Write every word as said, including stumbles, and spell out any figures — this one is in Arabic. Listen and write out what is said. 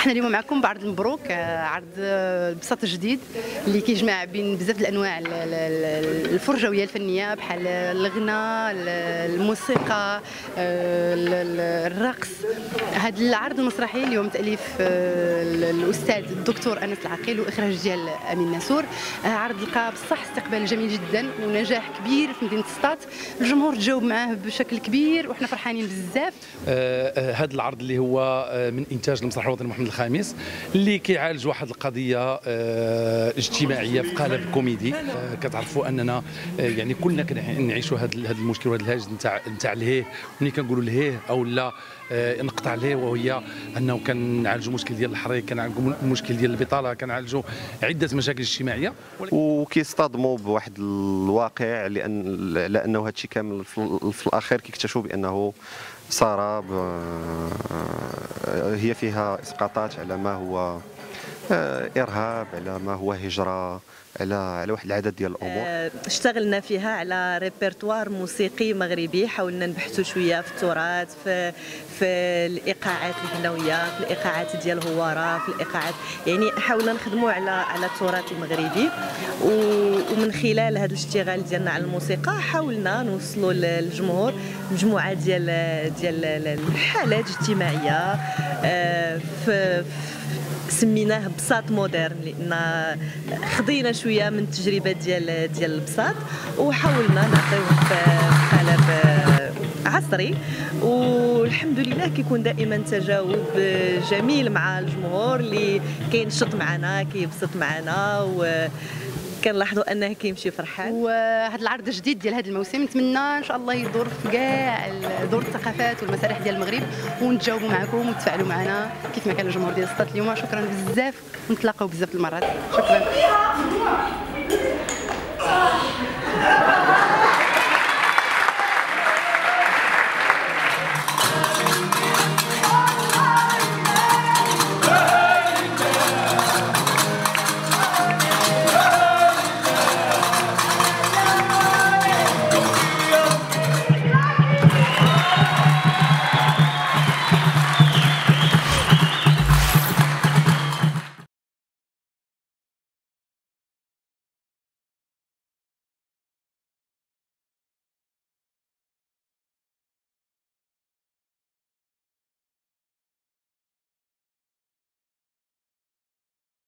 احنا اليوم معكم بعرض مبروك، عرض البساط الجديد اللي كيجمع بين بزاف الانواع الفرجويه الفنيه بحال الغناء، الموسيقى، الرقص. هذا العرض المسرحي اليوم تاليف الاستاذ الدكتور انس العقيل واخراج ديال امين ناسور. عرض لقى بصح استقبال جميل جدا ونجاح كبير في مدينه سطات، الجمهور تجاوب معاه بشكل كبير وحنا فرحانين بزاف. هذا العرض اللي هو من انتاج المسرح الوطني محمد الخامس اللي كيعالج واحد القضيه اجتماعيه في قالب كوميدي. كتعرفوا اننا يعني كلنا كنعيشوا هذا المشكل وهذا الهاج نتاع نتاع الهيه، ملي كنقولوا الهيه او لا نقطع الهيه، وهي انه كنعالجوا مشكل ديال الحريق، كنعالجوا مشكل ديال البطاله، كنعالجوا عده مشاكل اجتماعيه وكيصطدموا بواحد الواقع، لان لانه هذا الشيء كامل في الاخير كيكتشفوا بانه صار هي فيها اسقاطات على ما هو ارهاب، على ما هو هجره، على على واحد العدد ديال الامور. اشتغلنا فيها على ريبرتوار موسيقي مغربي، حاولنا نبحثوا شويه في التراث، في في الايقاعات الغنويه، في الايقاعات ديال الهواره، في الايقاعات، يعني حاولنا نخدموا على على التراث المغربي. ومن خلال هذا الاشتغال ديالنا على الموسيقى حاولنا نوصلوا للجمهور مجموعه ديال ديال الحالات الاجتماعيه في سميناه بساط مودرن، لان خدينا شويه من التجربه ديال ديال البساط وحاولنا نعطيوه في قالب عصري، والحمد لله كيكون دائما تجاوب جميل مع الجمهور اللي كينشط معنا كيبسط معنا، و كنلاحظوا انه كيمشي فرحان. وهذا العرض الجديد ديال هذا الموسم نتمنى ان شاء الله يدور في كاع دور الثقافات والمسارح ديال المغرب، ونتجاوبوا معكم وتفاعلوا معنا كيف ما كان الجمهور ديال سطات اليوم. شكرا بزاف ونتلاقاو بزاف المرات. شكرا.